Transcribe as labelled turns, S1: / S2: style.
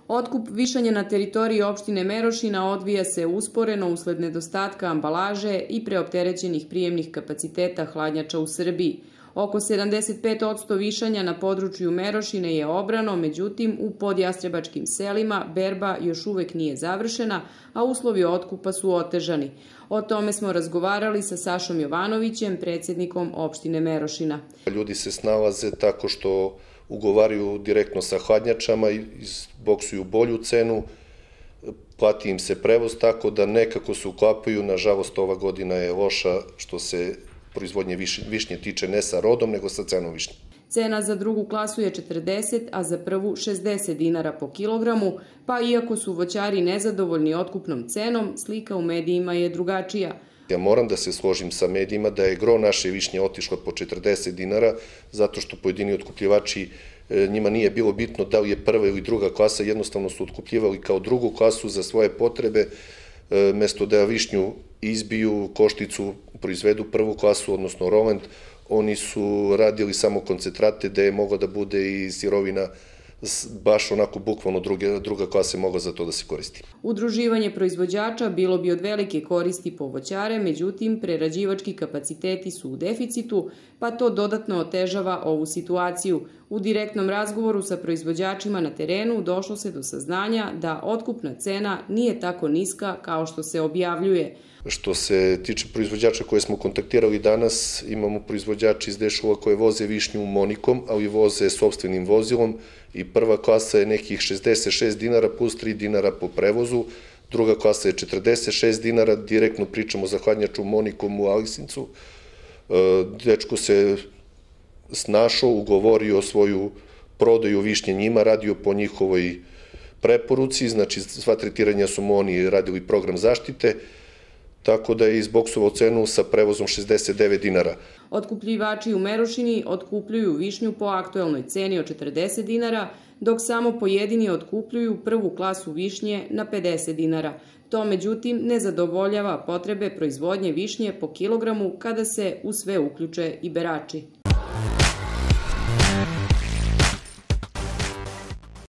S1: Otkup višanja na teritoriji opštine Merošina odvija se usporeno usled nedostatka ambalaže i preopterećenih prijemnih kapaciteta hladnjača u Srbiji. Oko 75% višanja na području Merošine je obrano, međutim u podjastrebačkim selima berba još uvek nije završena, a uslovi otkupa su otežani. O tome smo razgovarali sa Sašom Jovanovićem, predsjednikom opštine Merošina.
S2: Ljudi se snalaze tako što ugovaraju direktno sa hladnjačama, izboksuju bolju cenu, plati im se prevoz, tako da nekako se uklapaju. Nažalost, ova godina je loša što se proizvodnje višnje tiče, ne sa rodom, nego sa cenom višnje.
S1: Cena za drugu klasu je 40, a za prvu 60 dinara po kilogramu, pa iako su voćari nezadovoljni otkupnom cenom, slika u medijima je drugačija.
S2: Ja moram da se složim sa medijima da je gro naše višnje otišlo po 40 dinara, zato što pojedini otkupljivači, njima nije bilo bitno da li je prva ili druga klasa, jednostavno su otkupljivali kao drugu klasu za svoje potrebe, mesto da višnju izbiju, košticu proizvedu prvu klasu, odnosno Roland, oni su radili samo koncentrate da je mogla da bude i sirovina baš onako bukvalno druga klasa je mogla za to da se koristi.
S1: Udruživanje proizvođača bilo bi od velike koristi po voćare, međutim prerađivački kapaciteti su u deficitu, pa to dodatno otežava ovu situaciju. U direktnom razgovoru sa proizvođačima na terenu došlo se do saznanja da otkupna cena nije tako niska kao što se objavljuje.
S2: Što se tiče proizvođača koje smo kontaktirali danas, imamo proizvođači iz Dešova koje voze višnju Monikom, ali voze sopstvenim vozilom i prva klasa je nekih 66 dinara plus 3 dinara po prevozu, druga klasa je 46 dinara, direktno pričamo za hladnjaču Monikom u Aleksinacu. Dečko se snašao, ugovorio svoju prodaju višnje njima, radio po njihovoj preporuci, znači sva tretiranja su mu oni radili program zaštite, tako da je izboksovao cenu sa prevozom 69 dinara.
S1: Otkupljivači u Merošini otkupljuju višnju po aktuelnoj ceni od 40 dinara, dok samo pojedini otkupljuju prvu klasu višnje na 50 dinara. To, međutim, ne zadovoljava potrebe proizvodnje višnje po kilogramu kada se u sve uključe i berači.